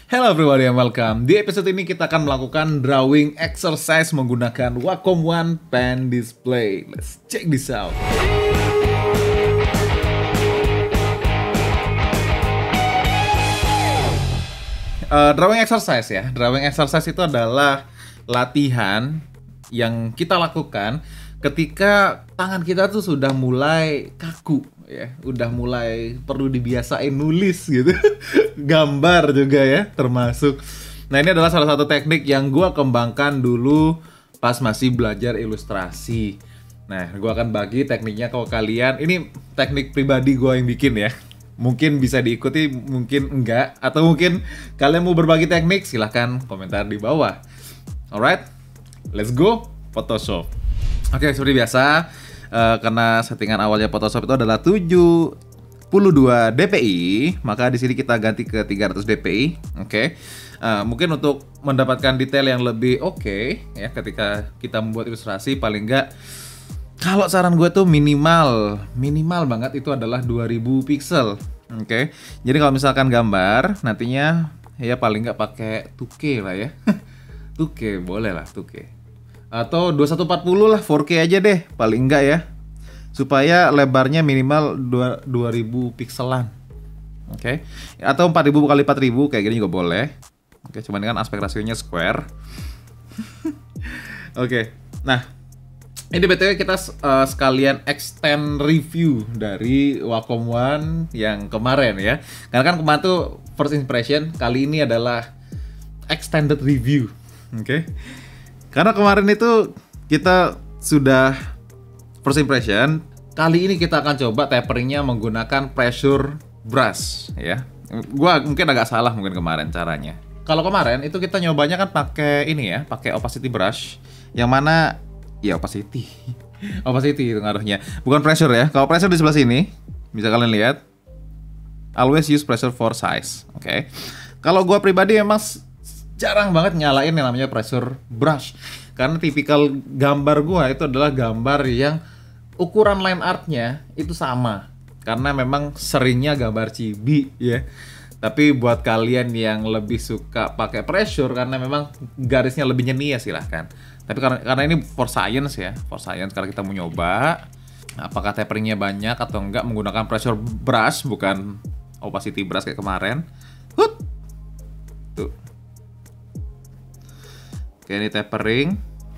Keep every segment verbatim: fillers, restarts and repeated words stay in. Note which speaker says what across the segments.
Speaker 1: Hello everybody and welcome. Di episode ini kita akan melakukan drawing exercise menggunakan Wacom One Pen Display. Let's check this out. Uh, drawing exercise ya. Drawing exercise itu adalah latihan yang kita lakukan ketika tangan kita tuh sudah mulai kaku ya, udah mulai perlu dibiasain nulis gitu. Gambar juga ya termasuk. Nah, ini adalah salah satu teknik yang gua kembangkan dulu pas masih belajar ilustrasi. Nah, gua akan bagi tekniknya ke kalian. Ini teknik pribadi gua yang bikin ya. Mungkin bisa diikuti, mungkin enggak, atau mungkin kalian mau berbagi teknik, silahkan komentar di bawah. Alright, let's go Photoshop. Oke, seperti biasa, uh, karena settingan awalnya Photoshop itu adalah tujuh puluh dua dpi, maka di sini kita ganti ke tiga ratus dpi. Oke, uh, mungkin untuk mendapatkan detail yang lebih oke okay, ya, ketika kita membuat ilustrasi, paling enggak, kalau saran gue tuh minimal, minimal banget itu adalah dua ribu pixel. Oke, okay. Jadi kalau misalkan gambar, nantinya ya paling nggak pakai dua K lah ya. dua K boleh lah, dua K. Atau dua ribu seratus empat puluh lah, empat K aja deh, paling enggak ya. Supaya lebarnya minimal dua ribu pixelan. Oke. Okay. Atau empat ribu kali empat ribu kayak gini juga boleh. Oke, okay, cuman kan aspek rasionya square. Oke. Okay. Nah, ini B T W kita uh, sekalian extend review dari Wacom One yang kemarin ya. Karena kan kemarin tuh first impression, kali ini adalah extended review. Oke. Okay. Karena kemarin itu kita sudah first impression, kali ini kita akan coba taperingnya menggunakan pressure brush ya. Gua mungkin agak salah mungkin kemarin caranya. Kalau kemarin itu kita nyobanya kan pakai ini ya, pakai opacity brush, yang mana ya opacity, opacity itu ngaruhnya, bukan pressure ya. Kalau pressure di sebelah sini, bisa kalian lihat. Always use pressure for size. Oke. Okay. Kalau gua pribadi emang jarang banget nyalain yang namanya pressure brush, karena tipikal gambar gua itu adalah gambar yang ukuran line artnya itu sama, karena memang seringnya gambar chibi ya. Tapi buat kalian yang lebih suka pakai pressure karena memang garisnya lebih nyeni ya silahkan. Tapi karena, karena ini for science ya, for science, karena kita mau nyoba apakah taperingnya banyak atau enggak menggunakan pressure brush, bukan opacity brush kayak kemarin. Hut. Tuh. Oke, ini tapering.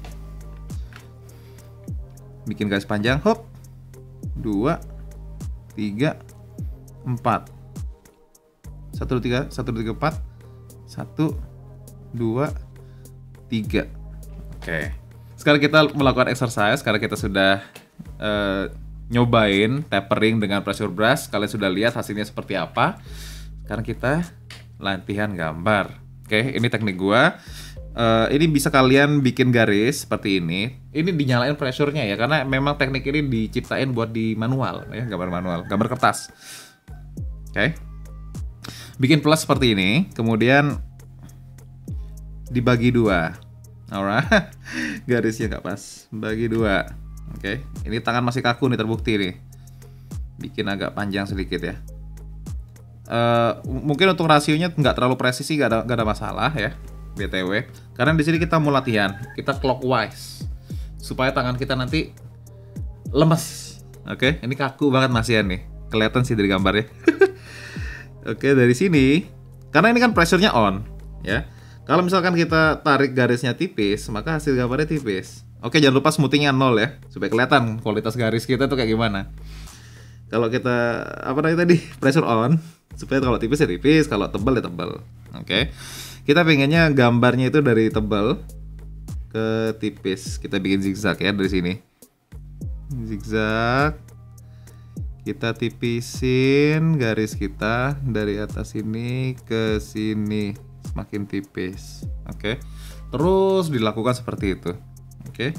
Speaker 1: Bikin garis panjang, hop. Dua, tiga, empat. Satu, tiga, satu, tiga, empat. Satu, dua, tiga. Oke. Sekarang kita melakukan exercise karena kita sudah uh, nyobain tapering dengan pressure brush. Kalian sudah lihat hasilnya seperti apa. Sekarang kita latihan gambar. Oke, ini teknik gua. Uh, ini bisa kalian bikin garis seperti ini. Ini dinyalain pressure-nya ya, karena memang teknik ini diciptain buat di manual ya, gambar manual, gambar kertas. Oke. Okay. Bikin plus seperti ini, kemudian dibagi dua. Alright. Garisnya nggak pas. Bagi dua. Oke. Okay. Ini tangan masih kaku nih, terbukti nih. Bikin agak panjang sedikit ya. Uh, mungkin untuk rasionya nggak terlalu presisi, nggak ada nggak ada masalah ya. B T W, karena di sini kita mau latihan, kita clockwise supaya tangan kita nanti lemes. Oke, ini kaku banget Masian nih, kelihatan sih dari gambarnya. Oke, dari sini, karena ini kan pressure-nya on, ya. Kalau misalkan kita tarik garisnya tipis, maka hasil gambarnya tipis. Oke, jangan lupa smoothing-nya nol ya, supaya kelihatan kualitas garis kita tuh kayak gimana. Kalau kita apa namanya tadi, pressure on, supaya kalau tipis ya tipis, kalau tebal ya tebal. Oke. Kita pengennya gambarnya itu dari tebal ke tipis. Kita bikin zigzag ya dari sini. Zigzag. Kita tipisin garis kita dari atas sini ke sini, semakin tipis. Oke. Terus dilakukan seperti itu. Oke.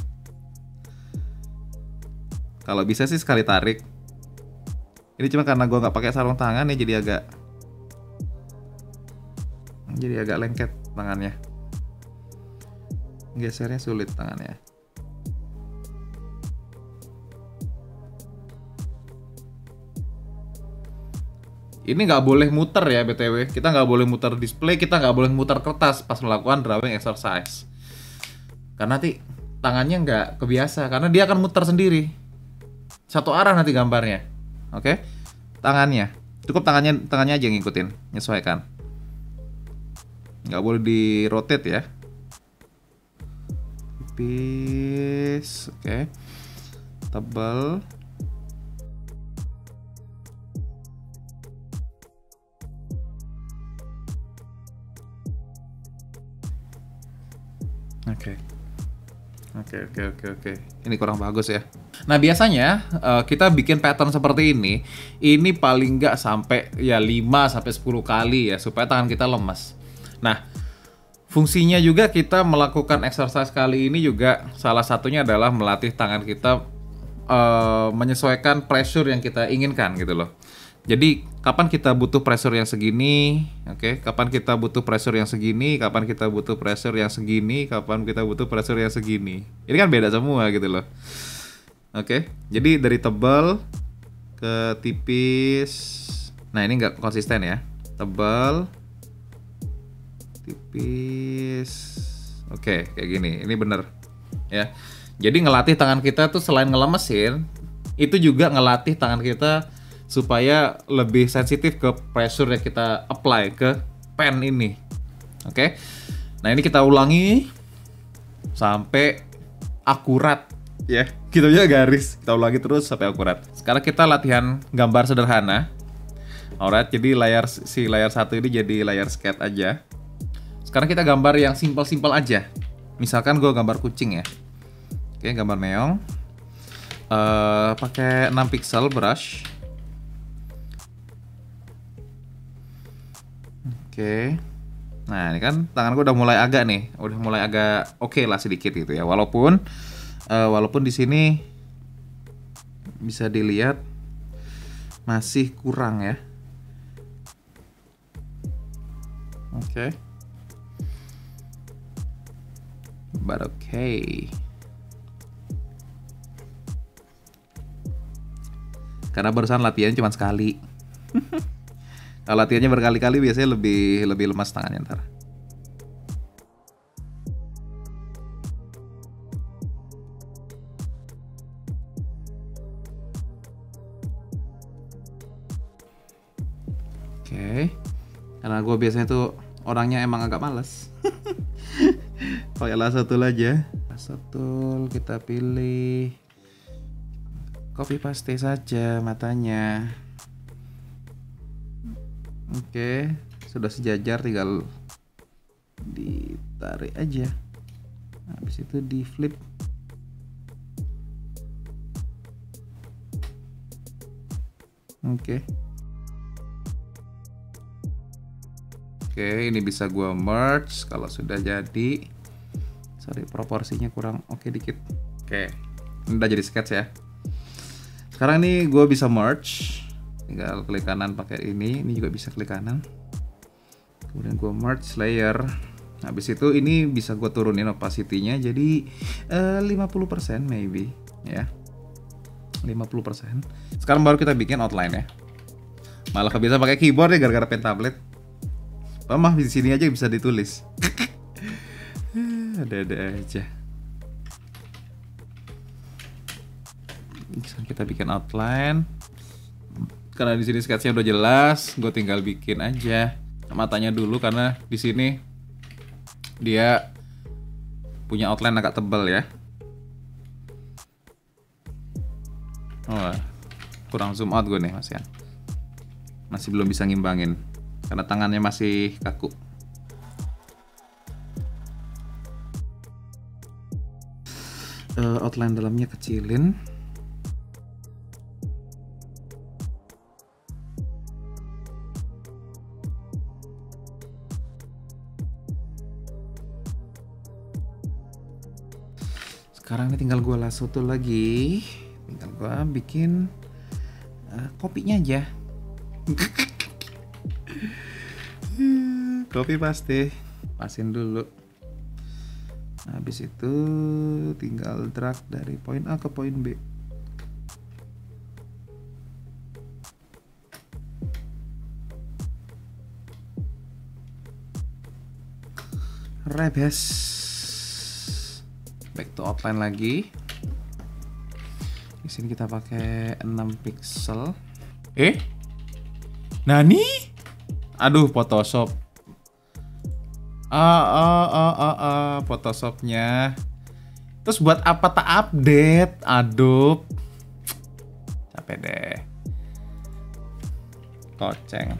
Speaker 1: Kalau bisa sih sekali tarik. Ini cuma karena gua nggak pakai sarung tangan ya, jadi agak jadi agak lengket tangannya, gesernya sulit tangannya. Ini nggak boleh muter ya B T W. Kita nggak boleh muter display, kita nggak boleh muter kertas pas melakukan drawing exercise. Karena nanti tangannya nggak kebiasa, karena dia akan muter sendiri. Satu arah nanti gambarnya. Oke? Tangannya. Cukup tangannya tangannya aja yang ngikutin, menyesuaikan. Nggak boleh di rotate ya. Tipis. Oke. Tebal. Oke. Oke, oke, oke, oke. Ini kurang bagus ya. Nah, biasanya uh, kita bikin pattern seperti ini, ini paling nggak sampai ya lima sampai sepuluh kali ya supaya tangan kita lemas. Nah, fungsinya juga kita melakukan exercise kali ini juga salah satunya adalah melatih tangan kita uh, menyesuaikan pressure yang kita inginkan gitu loh. Jadi kapan kita butuh pressure yang segini, oke? Okay? Kapan kita butuh pressure yang segini, kapan kita butuh pressure yang segini, kapan kita butuh pressure yang segini. Ini kan beda semua gitu loh. Oke, okay? Jadi dari tebal ke tipis. Nah ini nggak konsisten ya. Tebal, tipis. Oke, okay, kayak gini. Ini bener ya. Jadi ngelatih tangan kita tuh selain ngelemesin, itu juga ngelatih tangan kita supaya lebih sensitif ke pressure yang kita apply ke pen ini. Oke. Okay? Nah, ini kita ulangi sampai akurat ya. Kita aja garis, kita ulangi terus sampai akurat. Sekarang kita latihan gambar sederhana. Alright, jadi layar si layar satu ini jadi layar sketch aja. Sekarang kita gambar yang simpel-simpel aja. Misalkan gue gambar kucing ya. Oke, gambar meong. Uh, pakai enam pixel brush. Oke, nah ini kan tangan gue udah mulai agak nih, udah mulai agak oke okay lah sedikit gitu ya. Walaupun, uh, walaupun di sini bisa dilihat masih kurang ya. Oke, okay. But oke. Okay. Karena barusan latihan cuma sekali. Kalau latihannya berkali-kali biasanya lebih lebih lemas tangannya ntar. Oke, karena gue biasanya tuh orangnya emang agak males. Pakai lasso tool aja. Lasso tool kita pilih. Copy paste saja matanya. Oke, sudah sejajar, tinggal ditarik aja. Habis itu di flip. Oke. Oke, ini bisa gua merge kalau sudah jadi. Sorry, proporsinya kurang oke dikit. Oke, ini udah jadi sketch ya. Sekarang ini gua bisa merge. Tinggal klik kanan pakai ini, ini juga bisa klik kanan. Kemudian gue merge layer. Habis itu ini bisa gue turunin opacity-nya jadi uh, lima puluh persen maybe ya. lima puluh persen. Sekarang baru kita bikin outline ya. Malah kebiasaan pakai keyboard ya gara-gara pen tablet. Mah di sini aja bisa ditulis. Ada-ada aja. Sekarang kita bikin outline. Karena di sini sketchnya udah jelas, gue tinggal bikin aja matanya dulu karena di sini dia punya outline agak tebal ya. Oh, kurang zoom out gue nih mas ya. Masih belum bisa ngimbangin karena tangannya masih kaku. Uh, outline dalamnya kecilin. Sekarang ini tinggal gue lasso tool lagi, tinggal gue bikin uh, kopinya aja. Copy paste, pasin dulu. Habis itu tinggal drag dari poin A ke poin B. Rebes. Back to offline lagi. Di sini kita pakai enam pixel. Eh? Nani? Aduh, Photoshop. Ah, ah, ah, ah, ah, Photoshopnya. Terus buat apa tak update? Aduh. Capek deh. Koceng.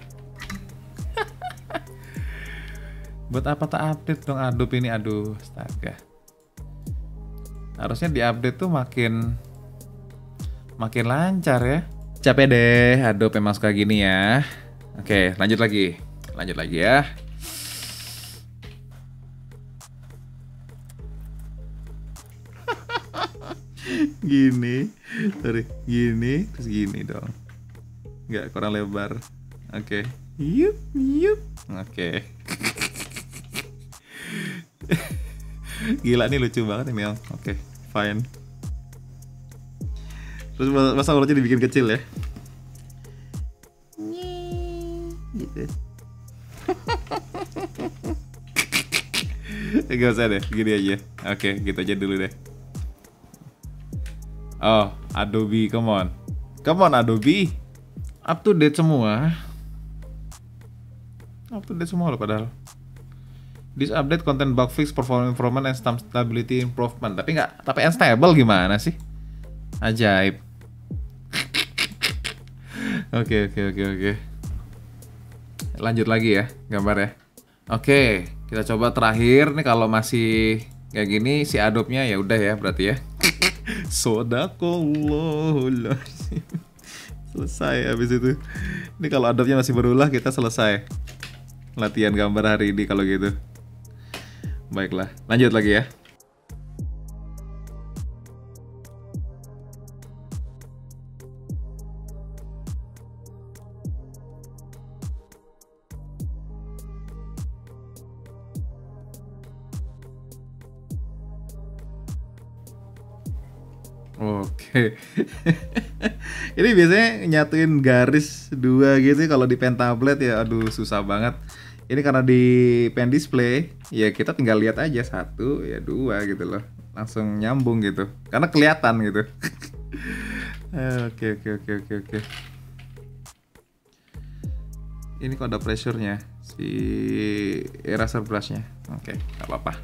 Speaker 1: Buat apa tak update dong Adobe ini? Aduh, astaga. Harusnya diupdate tuh makin makin lancar ya. Capek deh Adobe emang suka gini ya. Oke, lanjut lagi. Lanjut lagi ya. Gini, sorry, gini, terus gini dong. Nggak, kurang lebar. Oke, yup, yup. Oke. Gila nih, lucu banget ini, Mel. Oke, fine. Terus masa mulutnya dibikin kecil ya? Gitu. Gak usah deh, gini aja. Oke, gitu aja dulu deh. Oh, Adobe, come on. Come on, Adobe. Up to date semua. Up to date semua loh padahal. This update content bug fix, performance improvement, and stability improvement. Tapi nggak, tapi unstable gimana sih? Ajaib. Oke, oke, oke, oke. Lanjut lagi ya, gambar ya. Oke, kita coba terakhir nih kalau masih kayak gini si Adobe-nya ya udah ya berarti ya. Sodakollahul azim. Selesai habis itu. Ini kalau Adobe-nya masih berulah kita selesai latihan gambar hari ini kalau gitu. Baiklah, lanjut lagi ya. Oke. Ini biasanya nyatuin garis dua gitu kalau di pen tablet ya, aduh susah banget. Ini karena di pen display, ya kita tinggal lihat aja satu, ya dua gitu loh. Langsung nyambung gitu. Karena kelihatan gitu. Oke, oke, oke, oke, oke. Ini kok ada pressure-nya si eraser brush-nya. Oke, nggak apa-apa.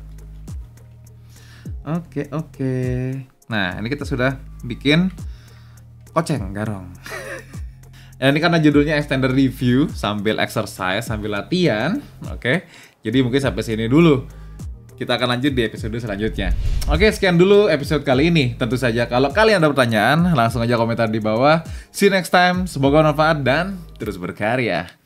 Speaker 1: Oke, oke. Nah, ini kita sudah bikin koceng garong. Ya, ini karena judulnya extended review sambil exercise, sambil latihan. Oke, jadi mungkin sampai sini dulu. Kita akan lanjut di episode selanjutnya. Oke, sekian dulu episode kali ini. Tentu saja kalau kalian ada pertanyaan, langsung aja komentar di bawah. See you next time. Semoga bermanfaat dan terus berkarya.